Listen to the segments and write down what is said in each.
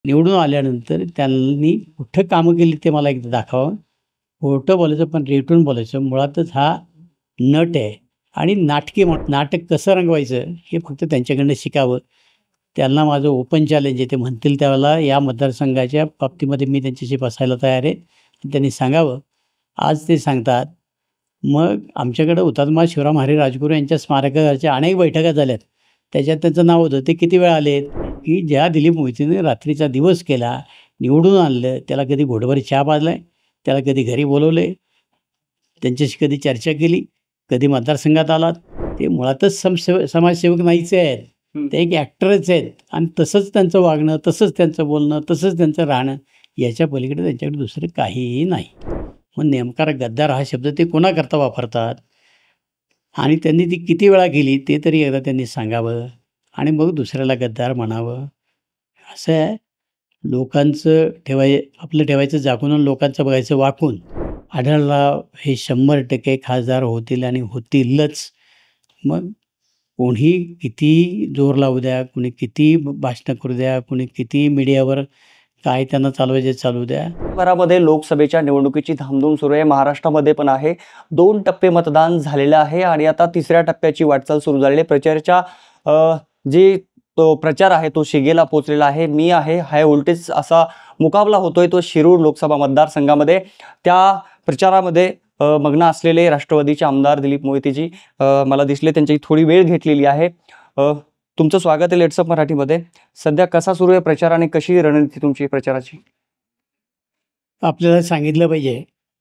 निवडून आल्यानंतर त्यांनी कुठं कामं केली ते मला एकदा दाखवावं. खोटं बोलायचं पण रेटून बोलायचं. मुळातच हा नट आहे आणि नाटक कसं रंगवायचं हे फक्त त्यांच्याकडनं शिकावं. त्यांना माझं ओपन चॅलेंज आहे. ते म्हणतील त्यावेळेला या मतदारसंघाच्या बाबतीमध्ये मी त्यांच्याशी बसायला तयार आहे. त्यांनी सांगावं. आज ते सांगतात. मग आमच्याकडं हुतात्मा शिवराम हरी राजगुरू यांच्या स्मारकाच्या अनेक बैठका झाल्यात. त्याच्यात त्यांचं नाव होतं. ते किती वेळा आलेत, की ज्या दिलीप मोहितेने रात्रीचा दिवस केला, निवडून आणलं, त्याला कधी घोटभर चहा पाजलाय, त्याला कधी घरी बोलवलंय, त्यांच्याशी कधी चर्चा केली, कधी मतदारसंघात आलात. ते मुळातच समाजसेवक नाहीच आहेत. ते एक ॲक्टरच आहेत आणि तसंच त्यांचं वागणं, तसंच त्यांचं बोलणं, तसंच त्यांचं राहणं, याच्या पलीकडे त्यांच्याकडे दुसरं काहीही नाही. मग नेमका गद्दार हा शब्द ते कोणाकरता वापरतात आणि त्यांनी ती किती वेळा केली ते तरी एकदा त्यांनी सांगावं आणि मग दुसऱ्याला गद्दार म्हणावं. असं आहे. लोकांचं आपलं ठेवायचं झाकून आणि लोकांचं बघायचं वाकून. आढळराव हे 100% खासदार होतील आणि होतीलच. मग कोणी किती जोर लावू द्या, कुणी किती भाषणं करू द्या, कुणी किती मीडियावर काय त्यांना चालवायचे चालू द्या. देशभरामध्ये लोकसभेच्या निवडणुकीची धामधूम सुरू आहे. महाराष्ट्रामध्ये पण आहे. 2 टप्पे मतदान झालेलं आहे आणि आता 3ऱ्या टप्प्याची वाटचाल सुरू झालेली आहे. तो प्रचार आहे तो शिगेला पोहोचलेला आहे. मी आहे हाय व्होल्टेज असा मुकाबला होतोय तो शिरूर लोकसभा मतदारसंघामध्ये. त्या प्रचारामध्ये मग्न असलेले राष्ट्रवादीचे आमदार दिलीप मोहितेजी मला दिसले. त्यांची थोडी वेळ घेतलेली आहे. तुमचं स्वागत आहे लेट्सअप मराठीमध्ये. सध्या कसा सुरू आहे प्रचार आणि कशी रणनीती तुमची प्रचाराची? आपल्याला सांगितलं पाहिजे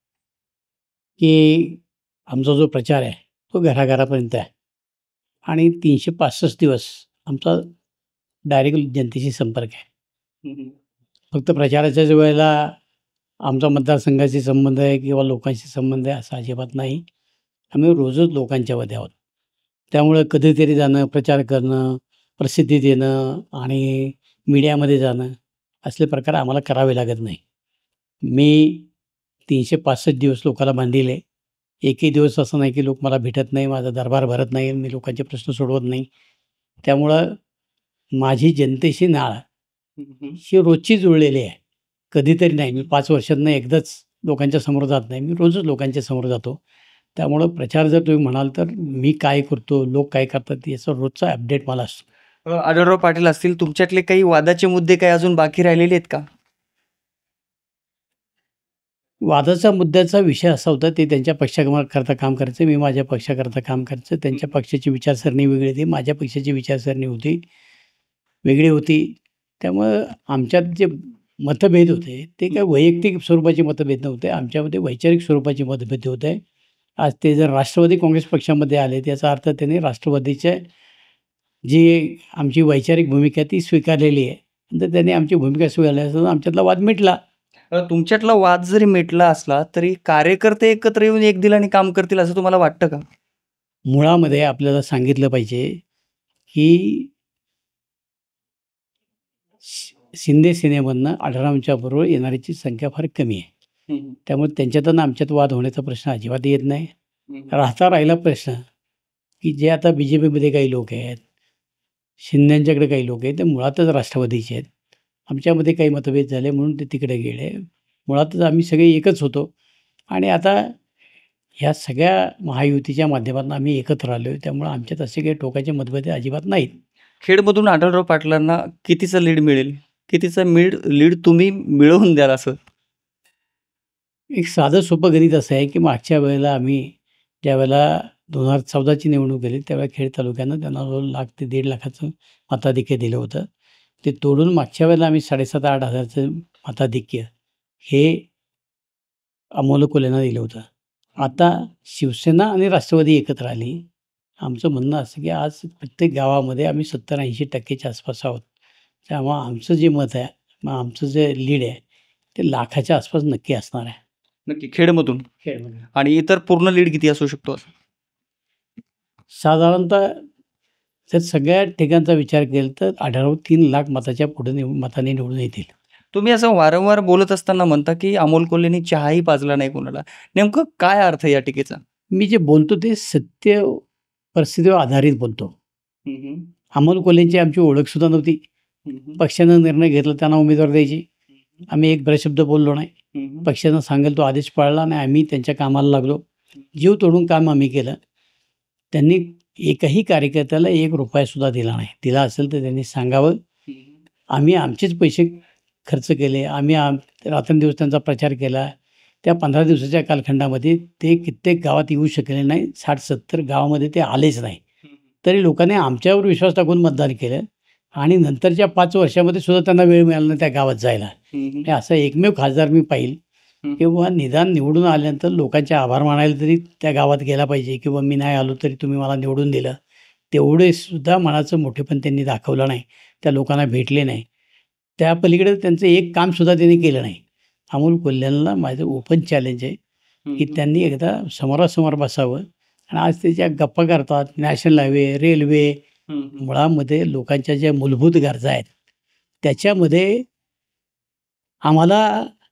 की आमचा जो प्रचार आहे तो घराघरापर्यंत आहे आणि 365 दिवस आमचा डायरेक्ट जनतेशी संपर्क आहे. फक्त प्रचाराच्याच वेळेला आमचा मतदारसंघाशी संबंध आहे किंवा लोकांशी संबंध आहे असं अजिबात नाही. आम्ही रोजच लोकांच्यामध्ये आहोत. त्यामुळं कधीतरी जाणं, प्रचार करणं, प्रसिद्धी देणं आणि मीडियामध्ये जाणं असले प्रकार आम्हाला करावे लागत नाही. मी 365 दिवस लोकांना बांधिले. एकही दिवस असं नाही की लोक मला भेटत नाही, माझा दरबार भरत नाही, मी लोकांचे प्रश्न सोडवत नाही. त्यामुळं माझी जनतेशी नाळ ही रोजची जुळलेली आहे. कधीतरी नाही. मी 5 वर्षातनं एकदाच लोकांच्या समोर जात नाही. मी रोजच लोकांच्या समोर जातो. त्यामुळं प्रचार जर तुम्ही म्हणाल तर मी काय करतो, लोक काय करतात याचा रोजचा अपडेट मला असतो. आढळराव पाटील असतील, तुमच्यातले काही वादाचे मुद्दे काही अजून बाकी राहिलेले आहेत का? वादाचा मुद्द्याचा विषय असा होता ते त्यांच्या पक्षाकरता काम करायचं, मी माझ्या पक्षाकरता काम करायचं. त्यांच्या पक्षाची विचारसरणी वेगळी होती, माझ्या पक्षाची विचारसरणी वेगळी होती. त्यामुळं आमच्यात जे मतभेद होते ते काही वैयक्तिक स्वरूपाचे मतभेद नव्हते. आमच्यामध्ये वैचारिक स्वरूपाचे मतभेद होते. आज ते जर राष्ट्रवादी काँग्रेस पक्षामध्ये आले याचा अर्थ त्यांनी राष्ट्रवादीच्या जी आमची वैचारिक भूमिका ती स्वीकारलेली आहे. तर त्यांनी आमची भूमिका स्वीकारली असं आमच्यातला वाद मिटला. तुमच्यातला वाद जरी मिटला असला तरी कार्यकर्ते एकत्र येऊन एक दिलाने काम करतील असं तुम्हाला वाटतं का? मुळामध्ये आपल्याला सांगितलं पाहिजे की शिंदे सेनेमधनं आढळरावांच्या बरोबर येणाऱ्याची संख्या फार कमी आहे. त्यामुळे त्यांच्यात आणि आमच्यात वाद होण्याचा प्रश्न अजिबात येत नाही. राहिला प्रश्न की जे आता BJPमध्ये काही लोक आहेत, शिंदेंच्याकडे काही लोक आहेत, ते मुळातच राष्ट्रवादीचे आहेत. आमच्यामध्ये काही मतभेद झाले म्हणून ते तिकडे गेले. मुळातच आम्ही सगळे एकच होतो आणि आता ह्या सगळ्या महायुतीच्या माध्यमातून आम्ही एकत्र आलो आहे. त्यामुळं आमच्यात असे काही टोकाचे मतभेद अजिबात नाहीत. खेडमधून आढळराव पाटलांना कितीचं लीड मिळेल? कितीचं लीड तुम्ही मिळवून द्याल असं? एक साधं सोपं गणित असं आहे की मागच्या वेळेला आम्ही ज्यावेळेला 2014ची निवडणूक झाली त्यावेळेला खेड तालुक्यानं त्यांना 1,00,000 ते 1.5 लाखाचं मताधिक्य दिलं होतं. ते तोडून मागच्या वेळेला आम्ही 7,500-8,000 हजारचं मताधिक्य हे अमोल कोल्हेंना दिलं होतं. आता शिवसेना आणि राष्ट्रवादी एकत्र आली. आमचं म्हणणं असं की आज प्रत्येक गावामध्ये आम्ही 70-80% आसपास आहोत. त्यामुळं आमचं जे मत आहे, मग आमचं जे लीड आहे ते लाखाच्या आसपास नक्की असणार आहे. नक्की खेडमधून. आणि इतर पूर्ण लीड किती असू शकतो? साधारणतः जर सगळ्या ठिकाणचा विचार केला तर आढळराव 3 लाख मताच्या पुढे मताने निवडून येतील. तुम्ही असं वारंवार बोलत असताना म्हणता की अमोल कोल्हेंनी चहाही पाजला नाही कोणाला. नेमकं काय अर्थ या टीकेचा? मी जे बोलतो ते सत्य परिस्थितीवर आधारित बोलतो. अमोल कोल्हेंची आमची ओळख सुद्धा नव्हती. पक्षानं निर्णय घेतला त्यांना उमेदवार द्यायची. आम्ही एक शब्द बोललो नाही. पक्षानं सांगेल तो आदेश पाळला नाही. आम्ही त्यांच्या कामाला लागलो. जीव तोडून काम आम्ही केलं. त्यांनी एकही कार्यकर्त्याला ₹1 दिला नाही. दिला असेल तर त्यांनी सांगावं. आम्ही आमचेच पैसे खर्च केले. आम्ही रात्रंदिवस त्यांचा प्रचार केला. त्या 15 दिवसाच्या कालखंडामध्ये ते कित्येक गावात येऊ शकले नाही. 60-70 गावामध्ये ते आलेच नाही. तरी लोकांनी आमच्यावर विश्वास टाकून मतदान केलं आणि नंतरच्या 5 वर्षामध्ये सुद्धा त्यांना वेळ मिळाला नाही त्या गावात जायला. हे असा एकमेव खासदार मी पाहिल किंवा निदान निवडून आल्यानंतर लोकांचे आभार मानायला तरी त्या गावात गेला पाहिजे किंवा मी नाही आलो तरी तुम्ही मला निवडून दिलं. तेवढे सुद्धा मनाचं मोठेपण त्यांनी दाखवलं नाही. त्या लोकांना भेटले नाही. त्या पलीकडे त्यांचं एक कामसुद्धा त्यांनी केलं नाही. अमोल कोल्ह्यांना माझं ओपन चॅलेंज आहे की त्यांनी एकदा समोरासमोर बसावं आणि आज त्याच्या गप्पा करतात. नॅशनल हायवे, रेल्वे, मुळामध्ये लोकांच्या ज्या मूलभूत गरजा आहेत त्याच्यामध्ये आम्हाला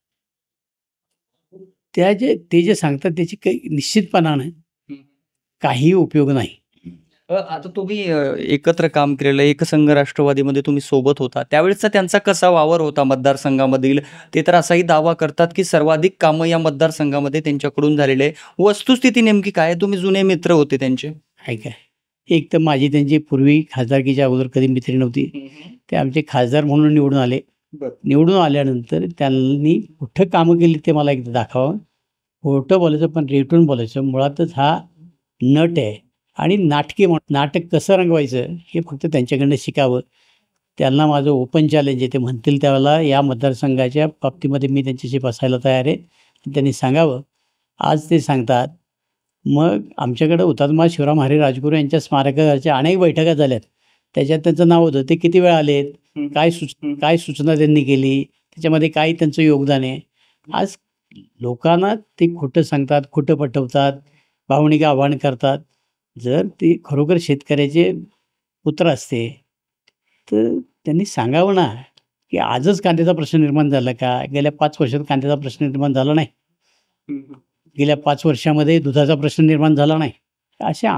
ते जे सांगतात त्याची काही निश्चितपणानं काही उपयोग नाही. आता तुम्ही एकत्र काम केलेलं, एकसंघ राष्ट्रवादीमध्ये तुम्ही सोबत होता. त्यावेळेसचा त्यांचा कसा वावर होता मतदारसंघामधील? ते तर असाही दावा करतात की सर्वाधिक कामं या मतदारसंघामध्ये त्यांच्याकडून झालेले आहे. वस्तुस्थिती नेमकी काय? तुम्ही जुने मित्र होते त्यांचे. आहे काय, एक तर माझी त्यांची पूर्वी खासदारकीच्या अगोदर कधी मैत्री नव्हती. ते आमचे खासदार म्हणून निवडून आले. निवडून आल्यानंतर त्यांनी कुठं कामं केली ते मला एकदा दाखवावं. खोटं बोलायचं पण रेटून बोलायचं. मुळातच हा नट आहे आणि नाटक कसं रंगवायचं हे फक्त त्यांच्याकडनं शिकावं. त्यांना माझं ओपन चॅलेंज आहे. ते म्हणतील त्यावेळेला या मतदारसंघाच्या बाबतीमध्ये मी त्यांच्याशी बसायला तयार आहे. त्यांनी सांगावं. आज ते सांगतात. मग आमच्याकडं हुतात्मा शिवराम हरी राजगुरू यांच्या स्मारकाच्या अनेक बैठका झाल्यात. त्याच्यात त्यांचं नाव होतं. ते किती वेळा आलेत, काय सूचना त्यांनी केली, त्याच्यामध्ये काय त्यांचं योगदान आहे. आज लोकांना ते खोटं सांगतात, खोटं पटवतात, भावनिक आव्हान करतात. जर ते खरोखर शेतकऱ्याचे पुत्र असते तर त्यांनी सांगावं ना की आजच कांद्याचा प्रश्न निर्माण झाला का? गेल्या 5 वर्षात कांद्याचा प्रश्न निर्माण झाला नाही. गेल्या 5 वर्षामध्ये दुधाचा प्रश्न निर्माण झाला नाही. अशा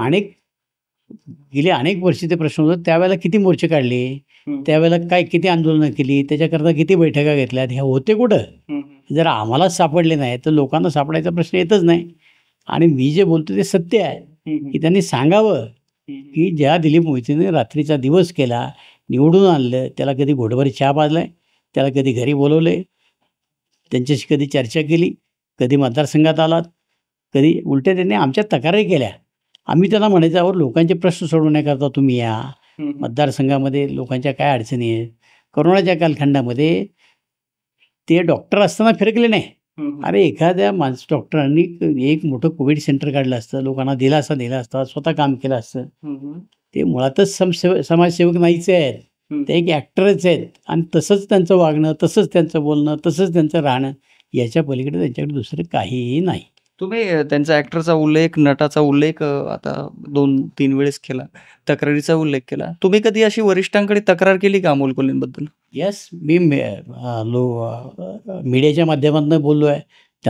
गेली अनेक वर्षी ते प्रश्न होतात. त्यावेळेला किती मोर्चे काढले, त्यावेळेला किती आंदोलनं केली, त्याच्याकरता किती बैठका घेतल्यात, ह्या होते कुठं? जर आम्हालाच सापडले नाही तर लोकांना सापडायचा प्रश्न येतच नाही. आणि मी जे बोलतो ते सत्य आहे की त्यांनी सांगावं की ज्या दिलीप मोहितेने रात्रीचा दिवस केला, निवडून आणलं, त्याला कधी घोटभर चहा पाजलाय, त्याला कधी घरी बोलवले, त्यांच्याशी कधी चर्चा केली, कधी मतदारसंघात आलात, कधी उलट्या त्यांनी आमच्या तक्रारी केल्या. आम्ही त्यांना म्हणायचं अहो लोकांचे प्रश्न सोडवण्याकरता तुम्ही या. मतदारसंघामध्ये लोकांच्या काय अडचणी आहेत. कोरोनाच्या कालखंडामध्ये ते डॉक्टर असताना फिरकले नाही. अरे एखाद्या डॉक्टरांनी एक मोठं कोविड सेंटर काढलं असतं, लोकांना दिलासा दिला असता, स्वतः काम केलं असतं. ते मुळातच समाजसेवक नाहीच आहेत. ते एक ॲक्टरच आहेत. आणि तसंच त्यांचं वागणं, तसंच त्यांचं बोलणं, तसंच त्यांचं राहणं, याच्या पलीकडे त्यांच्याकडे दुसरं काहीही नाही. तुम्ही त्यांचा ॲक्टरचा उल्लेख, नटाचा उल्लेख आता 2-3 वेळेस केला, तक्रारीचा उल्लेख केला. तुम्ही कधी अशी वरिष्ठांकडे तक्रार केली का अमोल कोल्हेंबद्दल? येस, मी मीडियाच्या माध्यमातून बोललो आहे.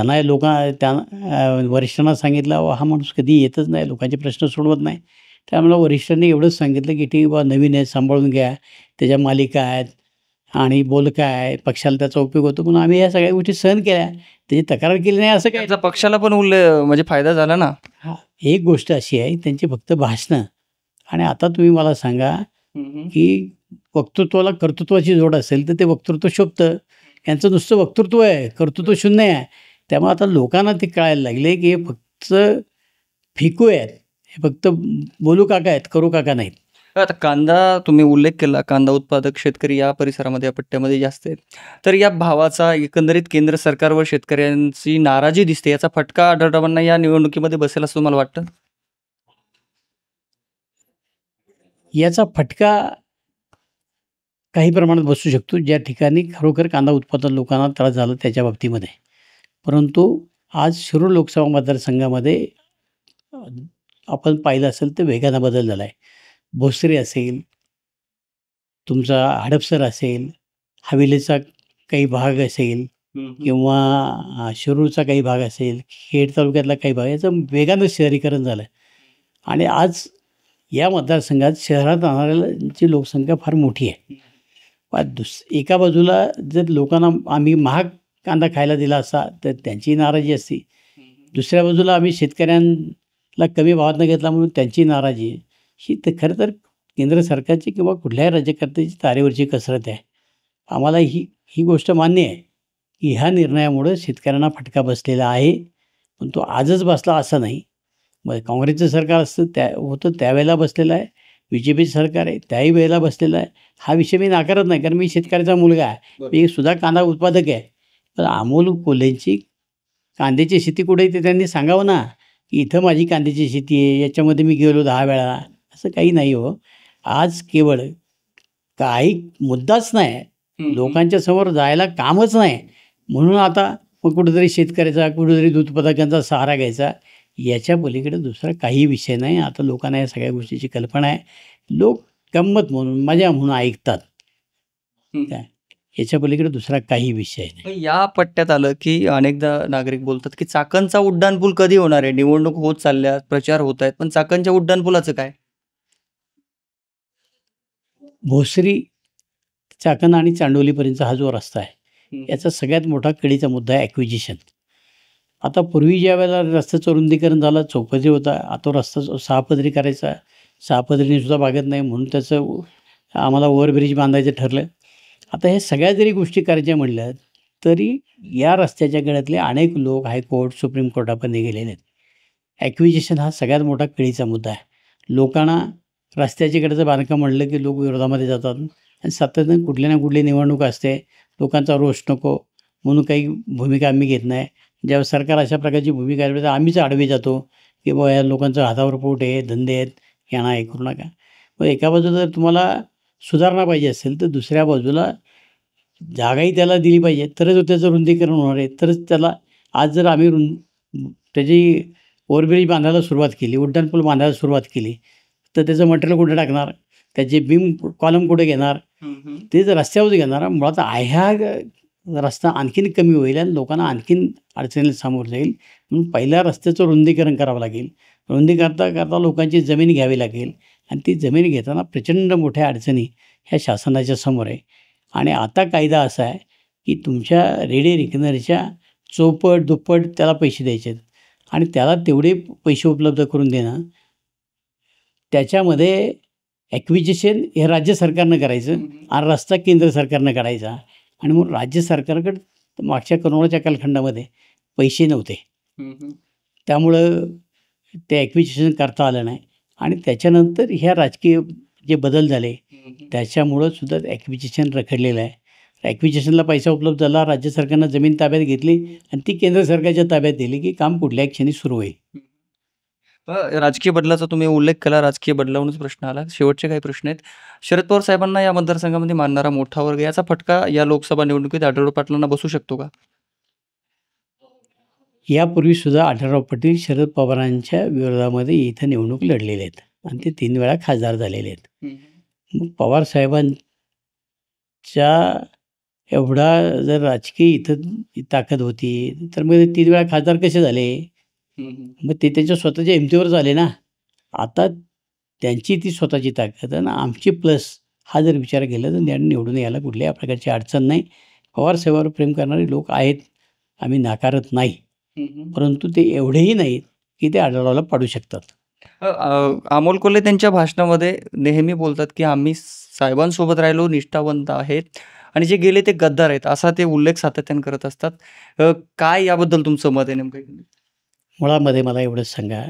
वरिष्ठांना सांगितलं हा माणूस कधी येतच नाही, लोकांचे प्रश्न सोडवत नाही. त्यामुळे वरिष्ठांनी एवढंच सांगितलं की ठीक बा, नवीन आहे, सांभाळून घ्या, त्याच्या मालिका आहेत आणि बोलका आहे, पक्षाला त्याचा उपयोग होतो. म्हणून आम्ही या सगळ्या गोष्टी सहन केल्या. त्याची तक्रार केली नाही असं काय. त्याचा पक्षाला पण म्हणजे फायदा झाला ना. हा, एक गोष्ट अशी आहे त्यांची फक्त भाषणं. आणि आता तुम्ही मला सांगा की वक्तृत्वाला कर्तृत्वाची जोड असेल तर ते वक्तृत्व शोभतं. यांचं नुसतं वक्तृत्व आहे, कर्तृत्व शून्य आहे. त्यामुळे आता लोकांना ते कळायला लागले की हे फक्त फिकू आहेत, हे फक्त बोलू काका आहेत, करू काका नाहीत. आता कांदा तुम्ही उल्लेख केला, कांदा उत्पादक शेतकरी या परिसरामध्ये, या पट्ट्यामध्ये जास्त आहेत. तर या भावाचा एकंदरीत केंद्र सरकारवर शेतकऱ्यांची नाराजी दिसते. याचा फटका आढळरावांना या निवडणुकीमध्ये बसेल असं तुम्हाला वाटतं? याचा फटका काही प्रमाणात बसू शकतो, ज्या ठिकाणी खरोखर कांदा उत्पादन लोकांना त्रास झाला त्याच्या बाबतीमध्ये. परंतु आज शिरूर लोकसभा मतदारसंघामध्ये आपण पाहिलं असेल तर वेगानं बदल झाला आहे. भोसरी असेल, तुमचा हडपसर असेल, हवेलीचा काही भाग असेल किंवा शिरूरचा काही भाग असेल, खेड तालुक्यातला काही भाग, याचं वेगानं शहरीकरण झालं. आणि आज या मतदारसंघात शहरात राहणाऱ्यांची लोकसंख्या फार मोठी आहे. पण एका बाजूला जर लोकांना आम्ही महाग कांदा खायला दिला असता तर त्यांची नाराजी असती. दुसऱ्या बाजूला आम्ही शेतकऱ्यांना कमी भावातनं घेतला म्हणून त्यांची नाराजी आहे. ही तर खरं तर केंद्र सरकारची किंवा कुठल्याही राज्यकर्त्याची तारेवरची कसरत आहे. आम्हाला ही ही गोष्ट मान्य आहे की ह्या निर्णयामुळं शेतकऱ्यांना फटका बसलेला आहे. पण तो आजच बसला असं नाही. मग काँग्रेसचं सरकार असतं होतं त्यावेळेला बसलेलं आहे. BJP सरकार आहे त्याही वेळेला बसलेलं आहे. हा विषय मी नाकारत नाही, कारण मी शेतकऱ्याचा मुलगा आहे. मी सुद्धा कांदा उत्पादक आहे. पण अमोल कोल्हेंची कांद्याची शेती कुठे आहे ते त्यांनी सांगावं ना, की इथं माझी कांद्याची शेती आहे, याच्यामध्ये मी गेलो 10 वेळा. असं काही नाही हो. आज केवळ काही मुद्दाच नाही, लोकांच्या समोर जायला कामच नाही, म्हणून आता मग कुठेतरी शेतकऱ्याचा, कुठेतरी दूध उत्पादकांचा सहारा घ्यायचा. याच्या पलीकडे दुसरा काही विषय नाही. आता लोकांना या सगळ्या गोष्टीची कल्पना आहे. लोक गंमत म्हणून, मजा म्हणून ऐकतात. काय याच्या पलीकडे दुसरा काही विषय नाही. पण या पट्ट्यात आलं की अनेकदा नागरिक बोलतात की चाकणचा उड्डाणपूल कधी होणार आहे? निवडणूक होत चालल्यात, प्रचार होत आहेत, पण चाकणच्या उड्डाणपुलाचं काय? भोसरी, चाकण आणि चांडोलीपर्यंतचा हा जो रस्ता आहे, याचा सगळ्यात मोठा कळीचा मुद्दा आहे ॲक्विजिशन. आता पूर्वी ज्या वेळेला रस्त्याचं रुंदीकरण झालं, चौपदरी होता, आता रस्ता 6 पदरी करायचा. 6 पदरीने सुद्धा भागत नाही, म्हणून त्याचं आम्हाला ओव्हरब्रिज बांधायचं ठरलं. आता हे सगळ्या जरी गोष्टी करायच्या म्हटल्या तरी या रस्त्याच्या गळ्यातले अनेक लोक हायकोर्ट, सुप्रीम कोर्टापर्यंत गेलेले आहेत. ॲक्विजिशन हा सगळ्यात मोठा कळीचा मुद्दा आहे. लोकांना रस्त्याच्या कडेचं बांधकाम म्हणलं की लोक विरोधामध्ये जातात आणि सातत्यानं कुठल्या ना कुठली निवडणूक असते. लोकांचा रोष नको म्हणून काही भूमिका आम्ही घेत नाही. ज्यावेळेस सरकार अशा प्रकारची भूमिका घेते तर आम्हीच आडवे जातो की बाबा या लोकांचं हातावर पोट आहे, धंदे आहेत, यांना हे करू नका. मग एका बाजूला जर तुम्हाला सुधारणा पाहिजे असेल तर दुसऱ्या बाजूला जागाही त्याला दिली पाहिजे, तरच त्याचं रुंदीकरण होणार आहे. तरच त्याला आज जर आम्ही त्याची ओव्हरब्रिज बांधायला सुरुवात केली, उड्डाणपूल बांधायला सुरुवात केली, तर त्याचं मटेरियल कुठे टाकणार, त्याचे बीम कॉलम कुठे घेणार, ते जर रस्त्यावर घेणार. मुळात ह्या रस्ता आणखीन कमी होईल आणि लोकांना आणखीन अडचणीला सामोरं जाईल. म्हणून पहिल्या रस्त्याचं रुंदीकरण करावं लागेल. करता लोकांची जमीन घ्यावी लागेल आणि ती जमीन घेताना प्रचंड मोठ्या अडचणी ह्या शासनाच्या समोर आहे. आणि आता कायदा असा आहे की तुमच्या रेडी रिकनरीच्या चौपट दुप्पट त्याला पैसे द्यायचे आहेत आणि त्याला तेवढे पैसे उपलब्ध करून देणं, त्याच्यामध्ये ॲक्विजिशन हे राज्य सरकारनं करायचं आणि रस्ता केंद्र सरकारनं काढायचा. आणि मग राज्य सरकारकडे मागच्या कोरोनाच्या कालखंडामध्ये पैसे नव्हते, त्यामुळं ते ॲक्विजिशन करता आलं नाही. आणि त्याच्यानंतर ह्या राजकीय जे बदल झाले त्याच्यामुळं सुद्धा ॲक्विजिशन रखडलेलं आहे. ॲक्विजिशनला पैसा उपलब्ध झाला, राज्य सरकारनं जमीन ताब्यात घेतली आणि ती केंद्र सरकारच्या ताब्यात दिली की काम कुठल्याही क्षणी सुरू होईल. राजकीय बदलाचा तुम्ही उल्लेख केला, राजकीय बदलावरूनच प्रश्न आला. शेवटचे काही प्रश्न आहेत. शरद पवार साहेबांना या मतदारसंघामध्ये मानणारा मोठा वर्ग, याचा फटका या लोकसभा निवडणुकीत आढळराव पाटलांना बसू शकतो का? यापूर्वीसुद्धा आढळराव पाटील शरद पवारांच्या विरोधामध्ये इथं निवडणूक लढलेले आहेत आणि ते 3 वेळा खासदार झालेले आहेत. मग पवारसाहेबांच्या एवढा जर राजकीय इथं ताकद होती तर मग 3 वेळा खासदार कसे झाले? मग ते त्यांच्या स्वतःच्या हिमतीवर झाले ना. आता त्यांची ती स्वतःची ताकद आणि आमची प्लस हा जर विचार केला तर निवडून यायला कुठल्याही प्रकारची अडचण नाही. पवारसाहेबांवर प्रेम करणारे लोक आहेत, आम्ही नाकारत नाही, परंतु ते एवढेही नाहीत की ते आढळरावला पाडू शकतात. अमोल कोल्हे त्यांच्या भाषणामध्ये नेहमी बोलतात की आम्ही साहेबांसोबत राहिलो, निष्ठावंत आहेत आणि जे गेले ते गद्दार आहेत, असा ते उल्लेख सातत्याने करत असतात. काय याबद्दल तुमचं मत आहे नेमकं? मुळामध्ये मला एवढंच सांगा,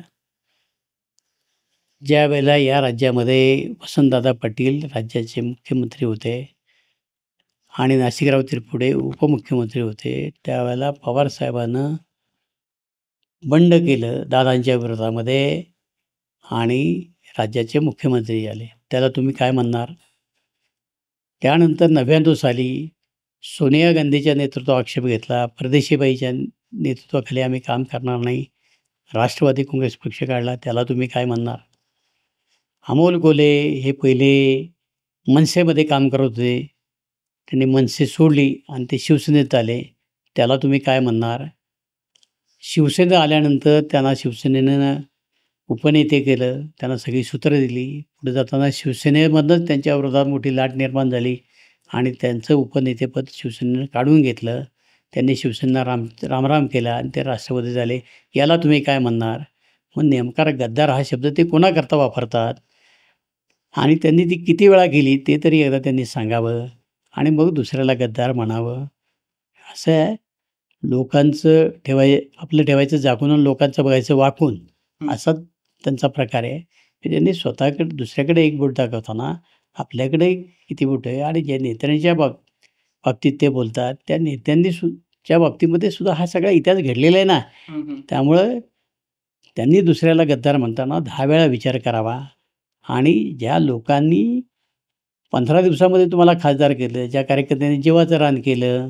ज्या वेळेला या राज्यामध्ये वसंतदादा पाटील राज्याचे मुख्यमंत्री होते आणि नाशिकराव तिरपुडे उपमुख्यमंत्री होते, त्यावेळेला पवारसाहेबांनं बंड केलं दादांच्या विरोधामध्ये आणि राज्याचे मुख्यमंत्री झाले. त्याला तुम्ही काय म्हणणार? त्यानंतर 99 साली सोनिया गांधीच्या नेतृत्वावर आक्षेप घेतला, परदेशीबाईच्या नेतृत्वाखाली आम्ही काम करणार नाही, राष्ट्रवादी काँग्रेस पक्ष काढला, त्याला तुम्ही काय म्हणणार? अमोल कोल्हे हे पहिले मनसेमध्ये काम करत होते, त्यांनी मनसे सोडली आणि ते शिवसेनेत आले, त्याला तुम्ही काय म्हणणार? शिवसेनेत आल्यानंतर त्यांना शिवसेनेनं उपनेते केलं, त्यांना सगळी सूत्रं दिली. पुढे जाताना शिवसेनेमधनंच त्यांच्या विरोधात मोठी लाट निर्माण झाली आणि त्यांचं उपनेतेपद शिवसेनेनं काढून घेतलं. त्यांनी शिवसेनेला रामराम केला आणि ते राष्ट्रवादी झाले. याला तुम्ही काय म्हणणार? मग नेमका गद्दार हा शब्द ते कोणाकरता वापरतात आणि त्यांनी ती किती वेळा केली ते तरी एकदा त्यांनी सांगावं आणि मग दुसऱ्याला गद्दार म्हणावं. असं आहे, लोकांचं आपलं ठेवायचं झाकून आणि लोकांचं बघायचं वाकून, असा त्यांचा प्रकार आहे. त्यांनी स्वतःकडे दुसऱ्याकडे एक बोट दाखवताना आपल्याकडे किती बोट आहे आणि ज्या नेत्यांच्या बाबतीत ते बोलतात त्या नेत्यांनी च्या बाबतीमध्ये सुद्धा हा सगळा इतिहास घडलेला आहे ना. त्यामुळं त्यांनी दुसऱ्याला गद्दार म्हणताना 10 वेळा विचार करावा आणि ज्या लोकांनी 15 दिवसामध्ये तुम्हाला खासदार केलं, ज्या कार्यकर्त्यांनी जीवाचं रान केलं,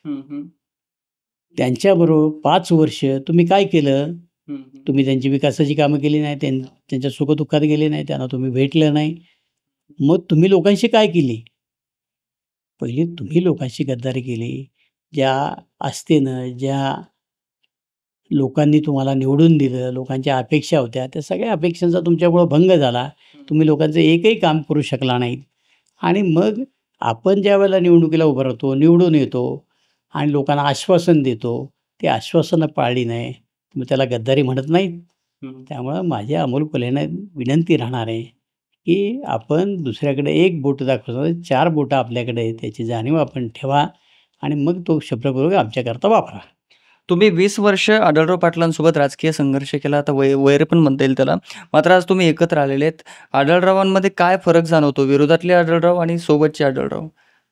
त्यांच्याबरोबर 5 वर्ष तुम्ही काय केलं? तुम्ही त्यांची विकासाची कामं केली नाही, त्यांच्या सुखदुःखात गेले नाही, त्यांना तुम्ही भेटलं नाही. मग तुम्ही लोकांशी काय केली? पहिली तुम्ही लोकांशी गद्दारी केली. ज्या आस्थेनं, ज्या लोकांनी तुम्हाला निवडून दिलं, लोकांच्या अपेक्षा होत्या, त्या सगळ्या अपेक्षांचा तुमच्यामुळं भंग झाला. तुम्ही लोकांचं एकही काम करू शकला नाहीत आणि मग आपण ज्यावेळेला निवडणुकीला उभं राहतो, निवडून येतो आणि लोकांना आश्वासन देतो, ती आश्वासनं पाळली नाही, मग त्याला गद्दारी म्हणत नाहीत. त्यामुळं माझ्या अमोल कोल्हेंना विनंती राहणार आहे की आपण दुसऱ्याकडे एक बोट दाखवतो, 4 बोटं आपल्याकडे आहे, त्याची जाणीव आपण ठेवा आणि मग तो शब्दप्रयोग आमच्याकरता वापरा. तुम्ही 20 वर्ष आढळराव पाटलांसोबत राजकीय संघर्ष केला, आता वैर पण म्हणता येईल त्याला. मात्र आज तुम्ही एकत्र आलेले आहेत. आढळरावांमध्ये काय फरक जाणवतो? विरोधातले आढळराव आणि सोबतचे आढळराव?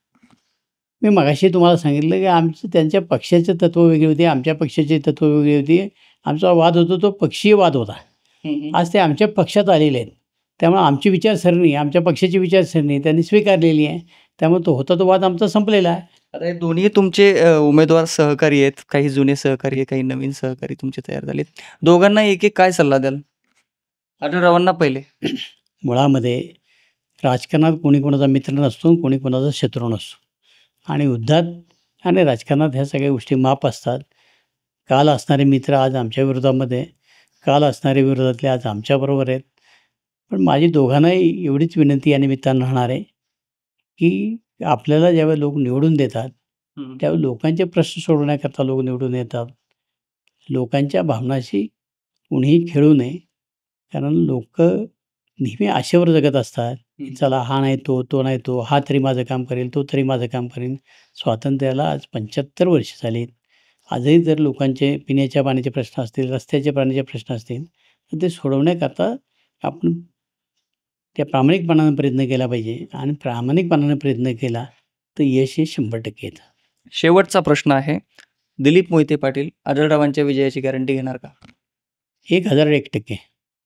मी मगाशी तुम्हाला सांगितलं की आमचं त्यांच्या पक्षाचे तत्त्व वेगळी होती, आमच्या पक्षाची तत्त्व वेगळी होती. आमचा वाद होतो तो पक्षीय वाद होता. आज ते आमच्या पक्षात आलेले आहेत. त्यामुळे आमची विचारसरणी, आमच्या पक्षाची विचारसरणी त्यांनी स्वीकारलेली आहे. त्यामुळे तो वाद आमचा संपलेला आहे. आता हे दोन्ही तुमचे उमेदवार सहकारी आहेत. काही जुने सहकारी आहे, काही नवीन सहकारी तुमचे तयार झालेत. दोघांना एक काय सल्ला द्याल? आढळरावांना पहिले. मुळामध्ये राजकारणात कोणी कोणाचा मित्र नसतो, कोणी कोणाचा शत्रू नसतो आणि युद्धात आणि राजकारणात ह्या सगळ्या गोष्टी माप असतात. काल असणारे मित्र आज आमच्या विरोधामध्ये, काल असणारे विरोधातले आज आमच्याबरोबर आहेत. पण माझी दोघांनाही एवढीच विनंती या निमित्तानं राहणार आहे की आपल्याला ज्यावेळी लोक निवडून देतात, त्यावेळी लोकांचे प्रश्न सोडवण्याकरता लोक निवडून येतात. लोकांच्या भावनाशी कुणीही खेळू नये, कारण लोक नेहमी आशेवर जगत असतात की चला हा नाही तो नाही तो, हा तरी माझं काम करेल, तो तरी माझं काम करेल. स्वातंत्र्याला आज 75 वर्ष झालीत. आजही जर लोकांचे पिण्याच्या पाण्याचे प्रश्न असतील, रस्त्याचे पाण्याचे प्रश्न असतील, तर ते सोडवण्याकरता आपण त्या प्रामाणिकपणानं प्रयत्न केला पाहिजे आणि प्रामाणिकपणानं प्रयत्न केला तर यश हे 100% येतं. शेवटचा प्रश्न आहे. दिलीप मोहिते पाटील आढळरावांच्या विजयाची गॅरंटी घेणार का? 1001%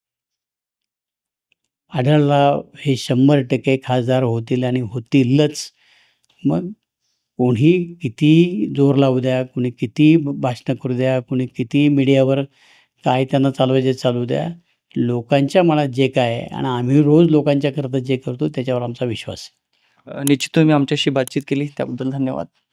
आढळराव हे 100% खासदार होतील आणि होतीलच. मग कोणी किती जोर लावू द्या, कोणी किती भाषणं करू द्या, कोणी किती मीडियावर काय त्यांना चालवायचे चालू द्या. लोकांच्या मनात जे काय आहे आणि आम्ही रोज लोकांच्याकरता जे करतो त्याच्यावर आमचा विश्वास आहे. निश्चित तुम्ही आमच्याशी बातचीत केली त्याबद्दल धन्यवाद.